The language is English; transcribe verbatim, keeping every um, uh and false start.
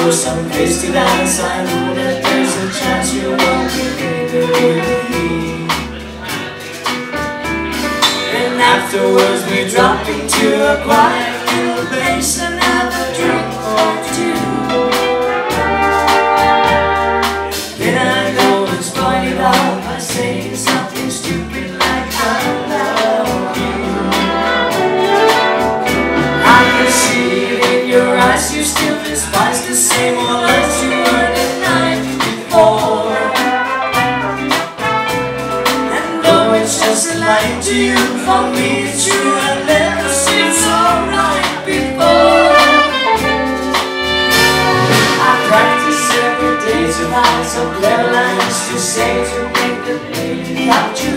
for some place to dance. I know that there's a chance you won't be leaving with me. And afterwards we drop into a quiet little place and have a drink or two. Then I go and spoil it all by saying something stupid like I love you. I can see it in your eyes, you still despise the same old lies you were the night before. And though it's just a lie to you, for me it's true. I never seemed so right before. I practice every day to find some clever lines to say to make the lady out you.